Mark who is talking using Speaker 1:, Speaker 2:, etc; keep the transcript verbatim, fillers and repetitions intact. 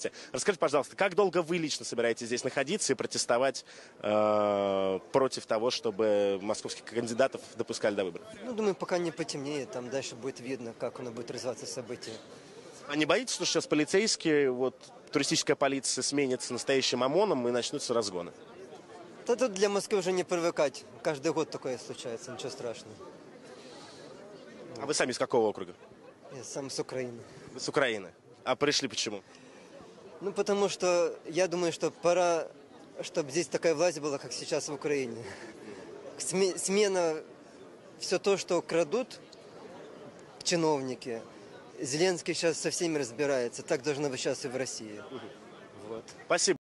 Speaker 1: Расскажите, пожалуйста, как долго вы лично собираетесь здесь находиться и протестовать э, против того, чтобы московских кандидатов допускали до выборов?
Speaker 2: Ну, думаю, пока не потемнеет, там дальше будет видно, как оно будет развиваться события.
Speaker 1: А не боитесь, что сейчас полицейские, вот, туристическая полиция сменится настоящим ОМОНом и начнутся разгоны?
Speaker 2: Да тут для Москвы уже не привыкать. Каждый год такое случается, ничего страшного.
Speaker 1: А вы сами из какого округа?
Speaker 2: Я сам с Украины.
Speaker 1: Вы с Украины. А пришли почему?
Speaker 2: Ну, потому что я думаю, что пора, чтобы здесь такая власть была, как сейчас в Украине. Сме- Смена, все то, что крадут чиновники. Зеленский сейчас со всеми разбирается. Так должно быть сейчас и в России. Вот.
Speaker 1: Спасибо.